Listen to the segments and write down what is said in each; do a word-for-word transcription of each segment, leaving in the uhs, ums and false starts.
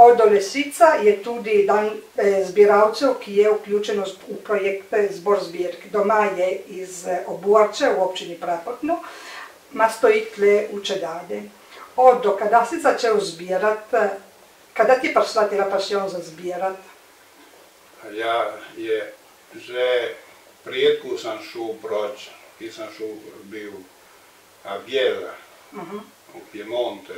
Od Lesica je tudi dan zbiralcev, ki je vključen v projekt Zbor zbirk. Doma je iz Obuarče v občini Prapotno, ma stoji tle v Čedadi. Odo, kada si začel zbirati, kada ti je prišla tela pasijon za zbirati? Ja, je že pred, ko sem šel proč, ki sem šel bil a Biela, v Piemonte.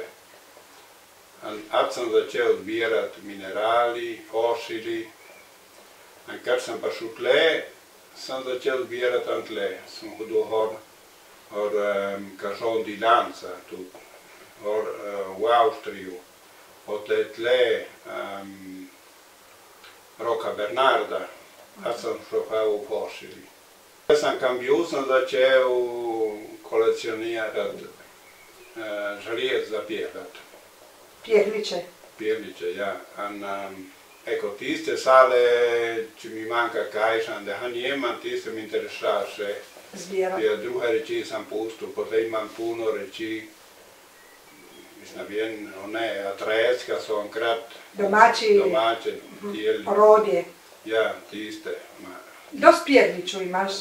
Ad sem začel zbirati minerali, fosili. In ker sem prišel tle, sem začel zbirati an tle. Sem hodil hor, hor um, Cajon di Lanza, tudi, hor uh, v Avstriju. Potle tle um, Roca Bernarda, ad sem šel v fosili. Ker sem kam bil, sem začel kolekcionirati uh, želez za pjehati. Pjehliče. Pjehliče, ja. In, um, ecco, tiste sale, če mi manjka kaj, da han imam, tiste mi interesira še. Zbirati. Ja, druge reči sem pustil, potem imam puno reči, mislim, vem, one, atreska so enkrat Domači. Domače. Tijeli. Orodje. Ja, tiste. Ma. Dost pjehliču imaš?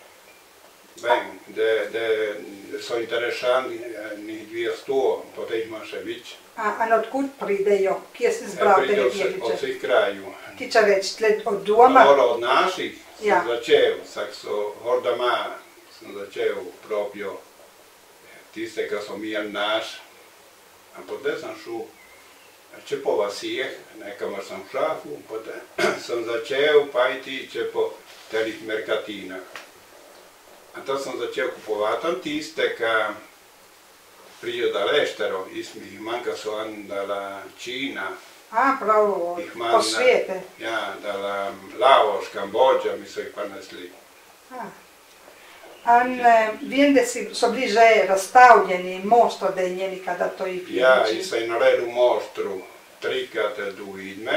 Vem, da, da, da so interesanti, njih dvesto, potem imam še več. A, a odkud pridejo? Kje si zbral te pjehliče? Od vseh kraju. Ti če reč, tle od doma? Od naših sem ja. začel, sak so hor doma, sem začel proprio tiste, ki so imeli naš. A potem sem šel, če po vasijeh, nekamor sem šel, potem sem začel pajti, če po telih merkatinah. A to sem začel kupovati tiste, ki prijo dall'estero, jih manjka so dalla Cina. A, prav, po svijete. Ja, dalla Laos, Kambodža mi so jih prinesli. In vem, da so bili že razstavljeni mostro dejnjeni, kada to jih pjehliči. Ja, in sem naredil mostru trikrat do Idme,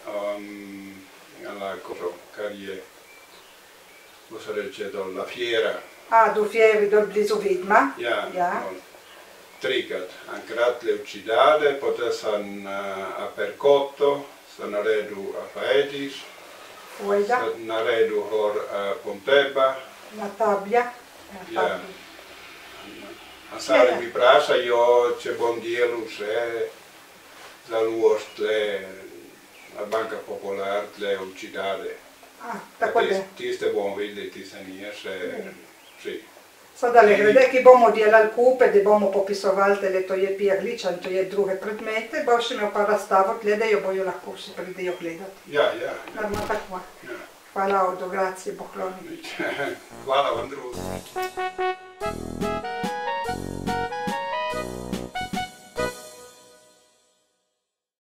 kar je, ko se reče, do La Fiera. A, do Fieri, do blizu Vidma. Ja, trikrat. Enkrat le v Čidade, potem sem a Percotto, sem naredil a Faedis, sem naredil hor a Pontebba. Na Tablja. Ja. A sale mi prašajo, če bom delal še založb tle na Banca Popular, tle v Čidade. A, tako da. Tiste bomo videli, tiste nije še vsi. Sada le glede, ki bomo delali kupe, da bomo popisovali, da to je pjehliča in to je druge predmete, boš imel pa razstavo tle, da jo bojo lahko vsi pridejo gledati. Ja, ja. Norma tako. Hvala, Odo, grazie, pokloni. Hvala vam drugi.